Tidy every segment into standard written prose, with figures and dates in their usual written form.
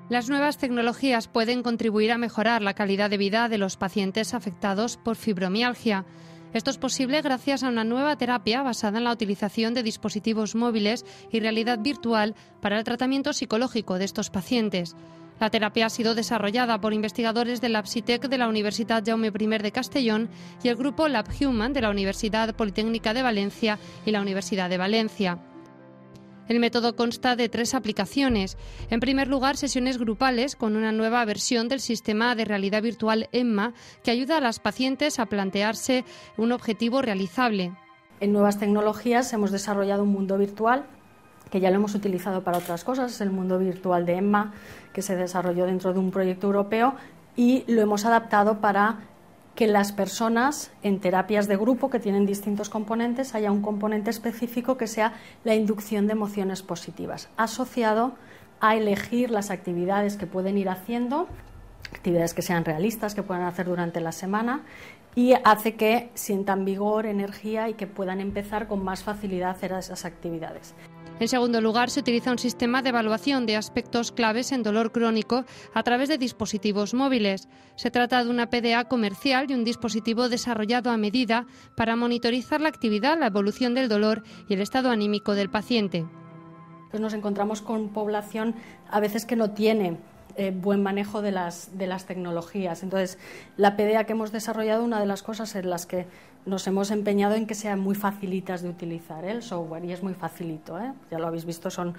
Las nuevas tecnologías pueden contribuir a mejorar la calidad de vida de los pacientes afectados por fibromialgia. Esto es posible gracias a una nueva terapia basada en la utilización de dispositivos móviles y realidad virtual para el tratamiento psicológico de estos pacientes. La terapia ha sido desarrollada por investigadores del LabSitec de la Universitat Jaume I de Castellón y el grupo LabHuman de la Universidad Politécnica de Valencia y la Universidad de Valencia. El método consta de 3 aplicaciones. En primer lugar, sesiones grupales con una nueva versión del sistema de realidad virtual EMMA que ayuda a las pacientes a plantearse un objetivo realizable. En nuevas tecnologías hemos desarrollado un mundo virtual que ya lo hemos utilizado para otras cosas, es el mundo virtual de EMMA, que se desarrolló dentro de un proyecto europeo y lo hemos adaptado para que las personas en terapias de grupo que tienen distintos componentes haya un componente específico que sea la inducción de emociones positivas, asociado a elegir las actividades que pueden ir haciendo, actividades que sean realistas, que puedan hacer durante la semana, y hace que sientan vigor, energía y que puedan empezar con más facilidad a hacer esas actividades. En segundo lugar, se utiliza un sistema de evaluación de aspectos claves en dolor crónico a través de dispositivos móviles. Se trata de una PDA comercial y un dispositivo desarrollado a medida para monitorizar la actividad, la evolución del dolor y el estado anímico del paciente. Pues nos encontramos con población a veces que no tiene buen manejo de las tecnologías. Entonces, la PDA que hemos desarrollado, una de las cosas en las que nos hemos empeñado en que sean muy facilitas de utilizar el software, y es muy facilito, ya lo habéis visto, son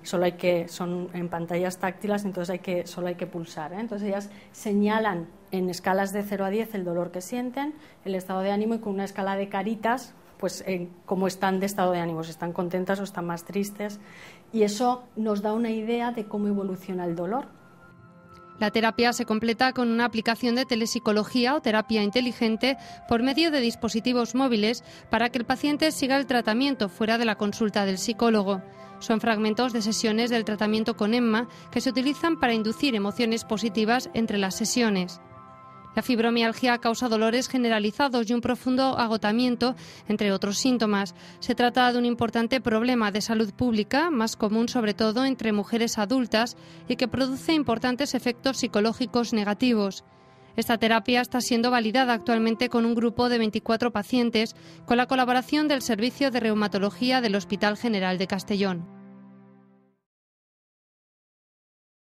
en pantallas táctiles, entonces solo hay que pulsar, Entonces ellas señalan en escalas de 0 a 10 el dolor que sienten, el estado de ánimo, y con una escala de caritas pues cómo están de estado de ánimo, si están contentas o están más tristes, y eso nos da una idea de cómo evoluciona el dolor. La terapia se completa con una aplicación de telepsicología o terapia inteligente por medio de dispositivos móviles para que el paciente siga el tratamiento fuera de la consulta del psicólogo. Son fragmentos de sesiones del tratamiento con EMMA que se utilizan para inducir emociones positivas entre las sesiones. La fibromialgia causa dolores generalizados y un profundo agotamiento, entre otros síntomas. Se trata de un importante problema de salud pública, más común sobre todo entre mujeres adultas, y que produce importantes efectos psicológicos negativos. Esta terapia está siendo validada actualmente con un grupo de 24 pacientes, con la colaboración del Servicio de Reumatología del Hospital General de Castellón.